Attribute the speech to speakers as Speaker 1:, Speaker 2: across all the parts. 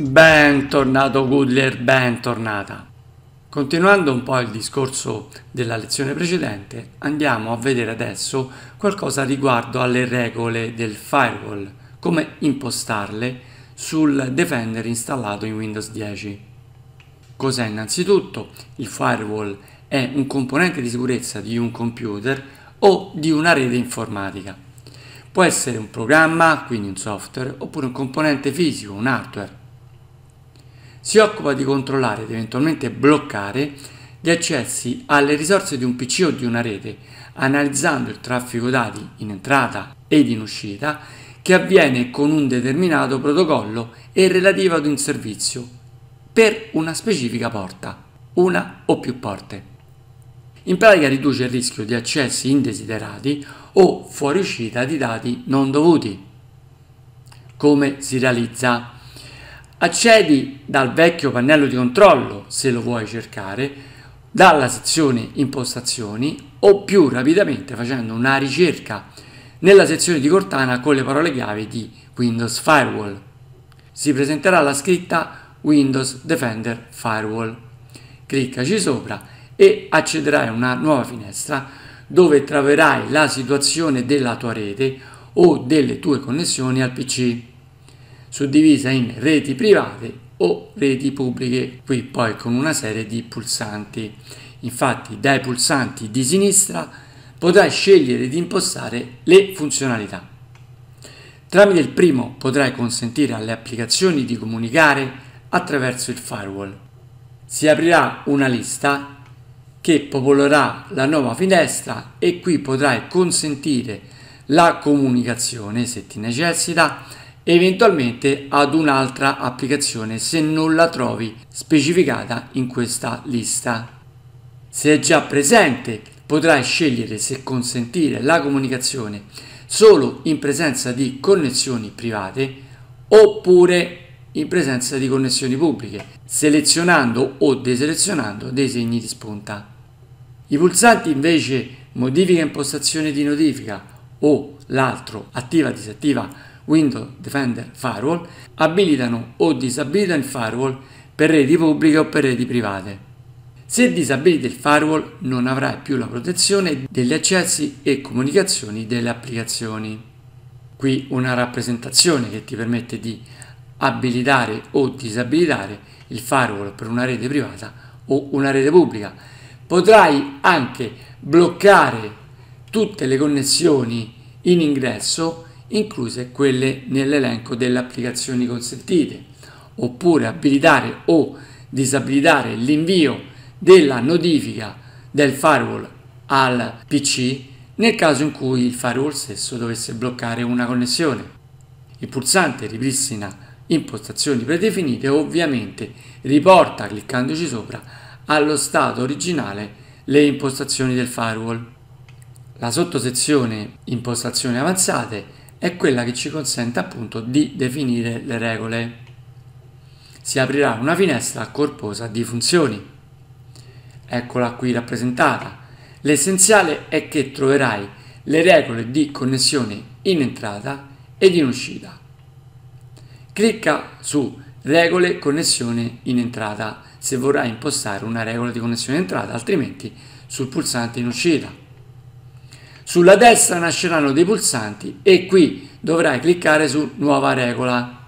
Speaker 1: Bentornato Goodler, bentornata. Continuando un po' il discorso della lezione precedente, andiamo a vedere adesso qualcosa riguardo alle regole del firewall, come impostarle sul Defender installato in Windows 10. Cos'è innanzitutto? Il firewall è un componente di sicurezza di un computer o di una rete informatica. Può essere un programma, quindi un software, oppure un componente fisico, un hardware. Si occupa di controllare ed eventualmente bloccare gli accessi alle risorse di un PC o di una rete, analizzando il traffico dati in entrata ed in uscita che avviene con un determinato protocollo e relativo ad un servizio per una specifica porta, una o più porte. In pratica riduce il rischio di accessi indesiderati o fuoriuscita di dati non dovuti. Come si realizza? Accedi dal vecchio pannello di controllo, se lo vuoi cercare, dalla sezione impostazioni o più rapidamente facendo una ricerca nella sezione di Cortana con le parole chiave di Windows Firewall. Si presenterà la scritta Windows Defender Firewall. Cliccaci sopra e accederai a una nuova finestra dove troverai la situazione della tua rete o delle tue connessioni al PC, suddivisa in reti private o reti pubbliche, qui poi con una serie di pulsanti. Infatti dai pulsanti di sinistra potrai scegliere di impostare le funzionalità. Tramite il primo potrai consentire alle applicazioni di comunicare attraverso il firewall. Si aprirà una lista che popolerà la nuova finestra e qui potrai consentire la comunicazione se ti necessita eventualmente ad un'altra applicazione se non la trovi specificata in questa lista. Se è già presente potrai scegliere se consentire la comunicazione solo in presenza di connessioni private oppure in presenza di connessioni pubbliche, selezionando o deselezionando dei segni di spunta. I pulsanti invece modifica impostazione di notifica o l'altro attiva disattiva Windows Defender Firewall abilitano o disabilitano il firewall per reti pubbliche o per reti private. Se disabiliti il firewall non avrai più la protezione degli accessi e comunicazioni delle applicazioni. Qui una rappresentazione che ti permette di abilitare o disabilitare il firewall per una rete privata o una rete pubblica. Potrai anche bloccare tutte le connessioni in ingresso, incluse quelle nell'elenco delle applicazioni consentite, oppure abilitare o disabilitare l'invio della notifica del firewall al PC nel caso in cui il firewall stesso dovesse bloccare una connessione. Il pulsante ripristina impostazioni predefinite e ovviamente riporta, cliccandoci sopra, allo stato originale le impostazioni del firewall. La sottosezione impostazioni avanzate è quella che ci consente appunto di definire le regole. Si aprirà una finestra corposa di funzioni. Eccola qui rappresentata. L'essenziale è che troverai le regole di connessione in entrata ed in uscita. Clicca su regole connessione in entrata se vorrai impostare una regola di connessione in entrata, altrimenti sul pulsante in uscita. Sulla destra nasceranno dei pulsanti e qui dovrai cliccare su nuova regola.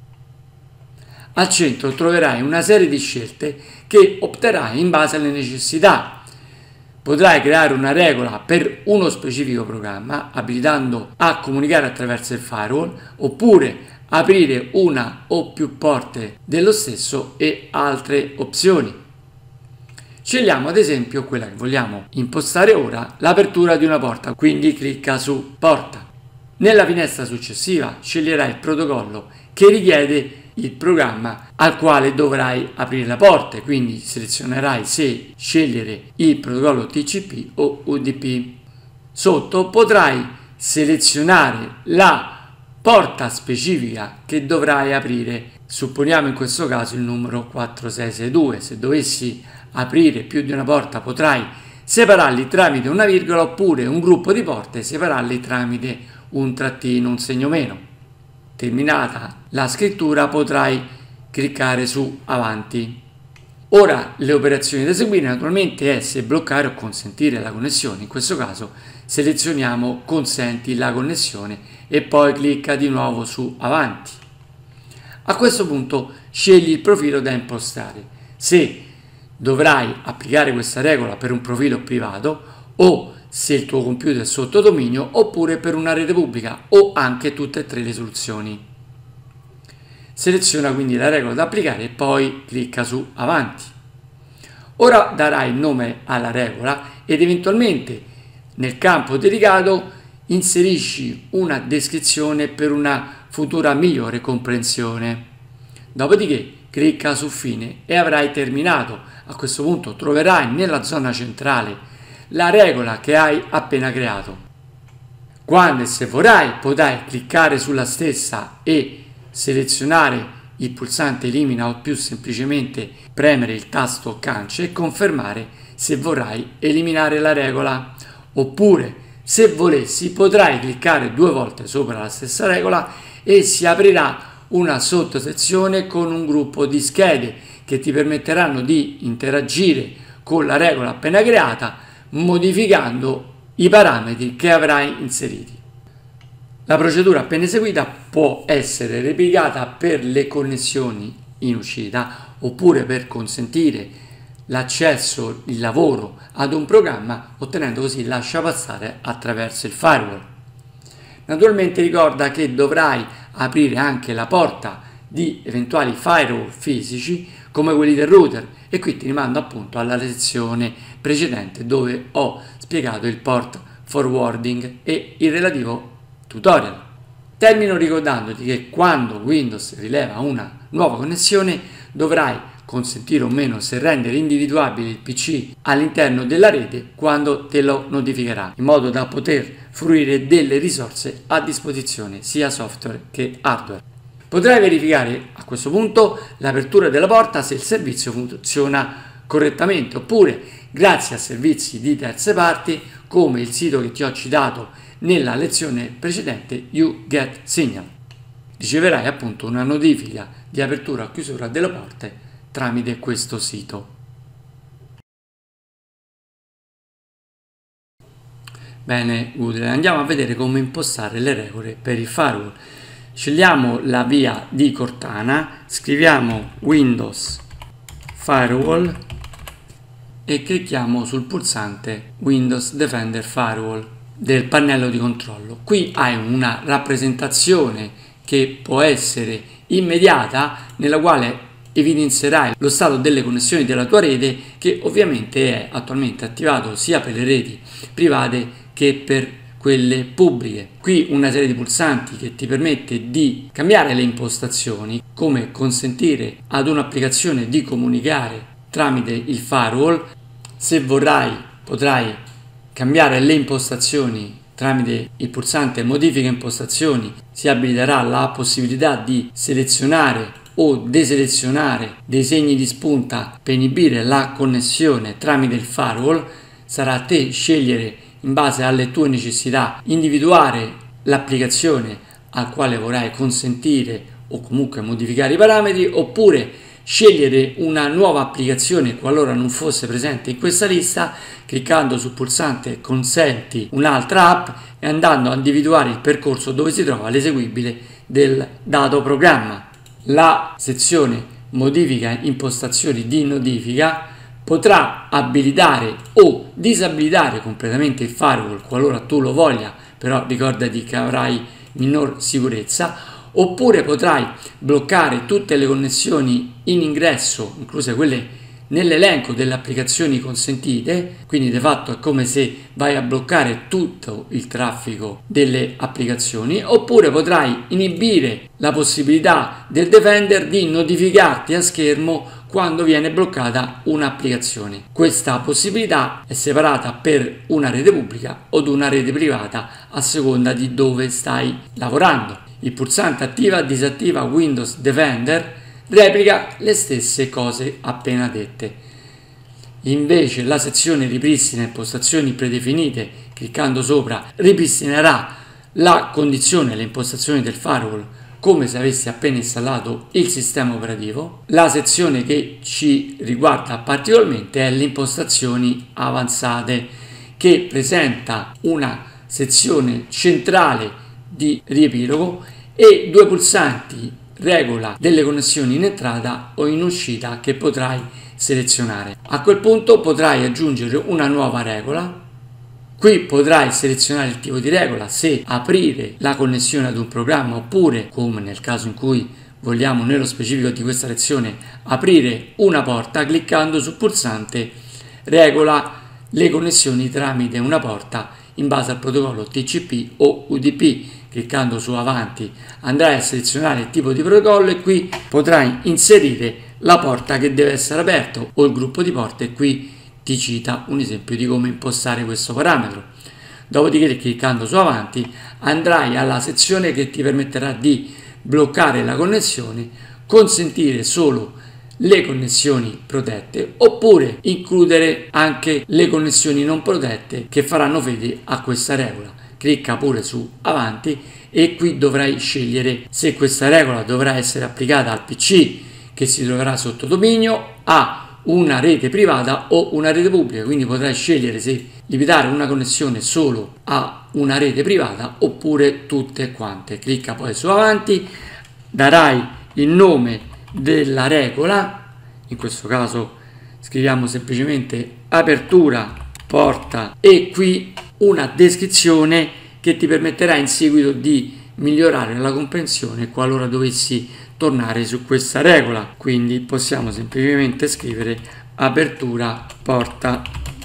Speaker 1: Al centro troverai una serie di scelte che opterai in base alle necessità. Potrai creare una regola per uno specifico programma, abilitando a comunicare attraverso il firewall, oppure aprire una o più porte dello stesso e altre opzioni. Scegliamo ad esempio quella che vogliamo impostare ora, l'apertura di una porta, quindi clicca su porta. Nella finestra successiva sceglierai il protocollo che richiede il programma al quale dovrai aprire la porta, quindi selezionerai se scegliere il protocollo TCP o UDP. Sotto potrai selezionare la porta specifica che dovrai aprire, supponiamo in questo caso il numero 4662. Se dovessi aprire più di una porta potrai separarli tramite una virgola oppure un gruppo di porte separarli tramite un trattino, un segno meno. Terminata la scrittura potrai cliccare su avanti. Ora le operazioni da eseguire naturalmente è se bloccare o consentire la connessione. In questo caso selezioniamo consenti la connessione e poi clicca di nuovo su avanti. A questo punto scegli il profilo da impostare, se dovrai applicare questa regola per un profilo privato o se il tuo computer è sotto dominio oppure per una rete pubblica o anche tutte e tre le soluzioni. Seleziona quindi la regola da applicare e poi clicca su avanti. Ora darai il nome alla regola ed eventualmente nel campo dedicato inserisci una descrizione per una futura migliore comprensione. Dopodiché clicca su fine e avrai terminato. A questo punto troverai nella zona centrale la regola che hai appena creato. Quando e se vorrai potrai cliccare sulla stessa e selezionare il pulsante elimina o più semplicemente premere il tasto cance e confermare se vorrai eliminare la regola. Oppure se volessi potrai cliccare 2 volte sopra la stessa regola e si aprirà una sottosezione con un gruppo di schede che ti permetteranno di interagire con la regola appena creata modificando i parametri che avrai inseriti. La procedura appena eseguita può essere replicata per le connessioni in uscita oppure per consentire l'accesso, il lavoro ad un programma ottenendo così lasciapassare attraverso il firewall. Naturalmente ricorda che dovrai aprire anche la porta di eventuali firewall fisici come quelli del router e qui ti rimando appunto alla lezione precedente dove ho spiegato il port forwarding e il relativo tutorial. Termino ricordandoti che quando Windows rileva una nuova connessione dovrai consentire o meno se rendere individuabile il PC all'interno della rete quando te lo notificherà, in modo da poter fruire delle risorse a disposizione sia software che hardware. Potrai verificare a questo punto l'apertura della porta se il servizio funziona correttamente oppure grazie a servizi di terze parti come il sito che ti ho citato nella lezione precedente YouGetSignal. Riceverai appunto una notifica di apertura o chiusura delle porte tramite questo sito. Bene, utile. Andiamo a vedere come impostare le regole per il firewall. Scegliamo la via di Cortana, scriviamo Windows Firewall e clicchiamo sul pulsante Windows Defender Firewall del pannello di controllo. Qui hai una rappresentazione che può essere immediata nella quale evidenzierai lo stato delle connessioni della tua rete che ovviamente è attualmente attivato sia per le reti private che per quelle pubbliche. Qui una serie di pulsanti che ti permette di cambiare le impostazioni, come consentire ad un'applicazione di comunicare tramite il firewall. Se vorrai potrai cambiare le impostazioni tramite il pulsante modifica impostazioni, si abiliterà la possibilità di selezionare o deselezionare dei segni di spunta per inibire la connessione tramite il firewall. Sarà a te scegliere in base alle tue necessità, individuare l'applicazione al quale vorrai consentire o comunque modificare i parametri oppure scegliere una nuova applicazione qualora non fosse presente in questa lista cliccando sul pulsante consenti un'altra app e andando a individuare il percorso dove si trova l'eseguibile del dato programma. La sezione modifica impostazioni di notifica potrà abilitare o disabilitare completamente il firewall qualora tu lo voglia, però ricordati che avrai minor sicurezza, oppure potrai bloccare tutte le connessioni in ingresso, incluse quelle nell'elenco delle applicazioni consentite, quindi di fatto è come se vai a bloccare tutto il traffico delle applicazioni, oppure potrai inibire la possibilità del Defender di notificarti a schermo quando viene bloccata un'applicazione. Questa possibilità è separata per una rete pubblica o una rete privata a seconda di dove stai lavorando. Il pulsante attiva e disattiva Windows Defender replica le stesse cose appena dette. Invece la sezione ripristina impostazioni predefinite, cliccando sopra ripristinerà la condizione e le impostazioni del firewall come se avessi appena installato il sistema operativo. La sezione che ci riguarda particolarmente è le impostazioni avanzate, che presenta una sezione centrale di riepilogo e due pulsanti regola delle connessioni in entrata o in uscita che potrai selezionare. A quel punto potrai aggiungere una nuova regola. Qui potrai selezionare il tipo di regola, se aprire la connessione ad un programma oppure, come nel caso in cui vogliamo nello specifico di questa lezione, aprire una porta. Cliccando sul pulsante regola le connessioni tramite una porta in base al protocollo TCP o UDP. Cliccando su avanti andrai a selezionare il tipo di protocollo e qui potrai inserire la porta che deve essere aperta o il gruppo di porte. Qui ti cita un esempio di come impostare questo parametro. Dopodiché, cliccando su avanti, andrai alla sezione che ti permetterà di bloccare la connessione, consentire solo le connessioni protette oppure includere anche le connessioni non protette che faranno fede a questa regola. Clicca pure su avanti e qui dovrai scegliere se questa regola dovrà essere applicata al PC che si troverà sotto dominio, a una rete privata o una rete pubblica. Quindi potrai scegliere se limitare una connessione solo a una rete privata oppure tutte quante. Clicca poi su avanti, darai il nome della regola, in questo caso scriviamo semplicemente apertura porta e qui una descrizione che ti permetterà in seguito di migliorare la comprensione qualora dovessi tornare su questa regola. Quindi possiamo semplicemente scrivere apertura porta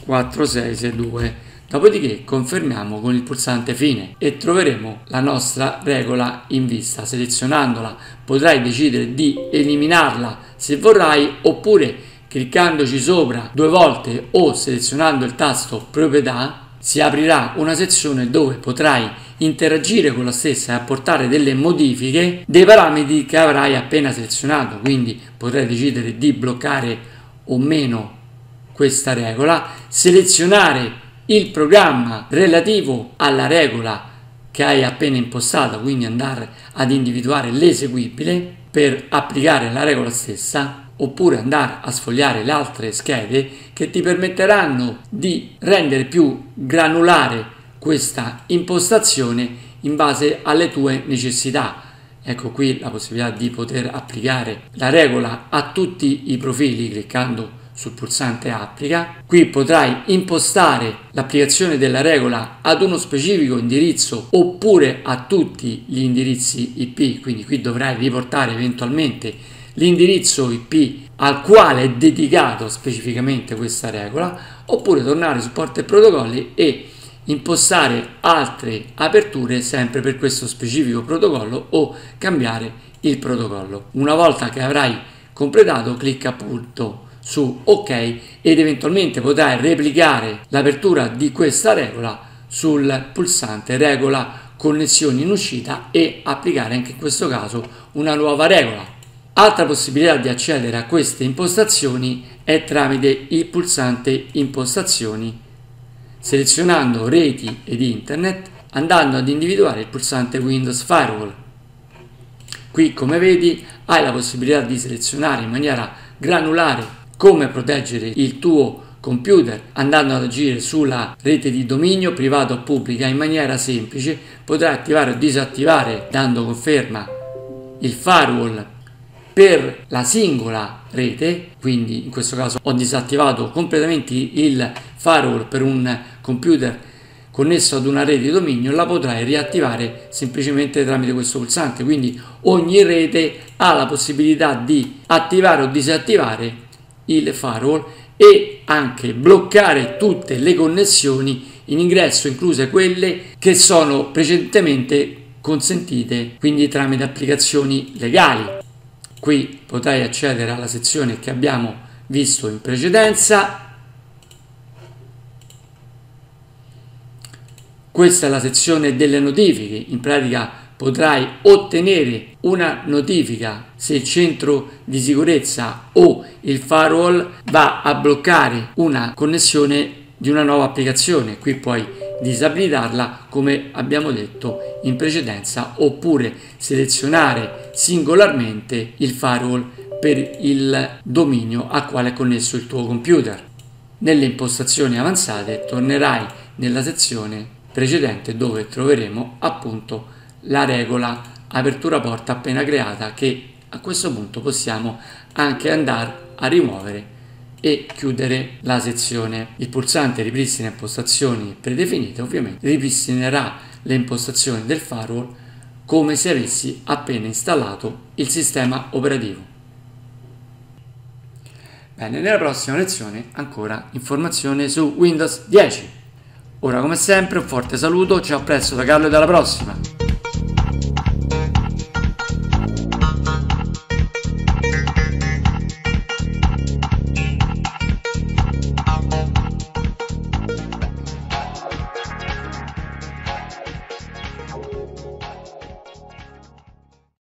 Speaker 1: 4662, dopodiché confermiamo con il pulsante fine e troveremo la nostra regola in vista. Selezionandola potrai decidere di eliminarla se vorrai, oppure cliccandoci sopra due volte o selezionando il tasto proprietà si aprirà una sezione dove potrai interagire con la stessa e apportare delle modifiche dei parametri che avrai appena selezionato. Quindi potrai decidere di bloccare o meno questa regola, selezionare il programma relativo alla regola che hai appena impostato, quindi andare ad individuare l'eseguibile per applicare la regola stessa, oppure andare a sfogliare le altre schede che ti permetteranno di rendere più granulare questa impostazione in base alle tue necessità. Ecco qui la possibilità di poter applicare la regola a tutti i profili cliccando sul pulsante applica. Qui potrai impostare l'applicazione della regola ad uno specifico indirizzo oppure a tutti gli indirizzi IP, quindi qui dovrai riportare eventualmente l'indirizzo IP al quale è dedicato specificamente questa regola, oppure tornare su porte e protocolli e impostare altre aperture sempre per questo specifico protocollo o cambiare il protocollo. Una volta che avrai completato, clicca appunto su OK ed eventualmente potrai replicare l'apertura di questa regola sul pulsante regola connessioni in uscita e applicare anche in questo caso una nuova regola. Altra possibilità di accedere a queste impostazioni è tramite il pulsante impostazioni, selezionando reti ed internet, andando ad individuare il pulsante Windows Firewall. Qui, come vedi, hai la possibilità di selezionare in maniera granulare come proteggere il tuo computer andando ad agire sulla rete di dominio privata o pubblica in maniera semplice. Potrai attivare o disattivare, dando conferma, il firewall per la singola rete. Quindi in questo caso ho disattivato completamente il firewall per un computer connesso ad una rete di dominio, la potrai riattivare semplicemente tramite questo pulsante. Quindi ogni rete ha la possibilità di attivare o disattivare il firewall e anche bloccare tutte le connessioni in ingresso, incluse quelle che sono precedentemente consentite, quindi tramite applicazioni legali. Qui potrai accedere alla sezione che abbiamo visto in precedenza. Questa è la sezione delle notifiche. In pratica potrai ottenere una notifica se il centro di sicurezza o il firewall va a bloccare una connessione di una nuova applicazione. Qui puoi disabilitarla come abbiamo detto in precedenza, oppure selezionare singolarmente il firewall per il dominio al quale è connesso il tuo computer. Nelle impostazioni avanzate tornerai nella sezione precedente dove troveremo appunto la regola apertura porta appena creata, che a questo punto possiamo anche andare a rimuovere e chiudere la sezione. Il pulsante ripristina impostazioni predefinite, ovviamente ripristinerà le impostazioni del firewall come se avessi appena installato il sistema operativo. Bene, nella prossima lezione ancora informazioni su Windows 10. Ora come sempre un forte saluto, ciao, a presto da Carlo e alla prossima!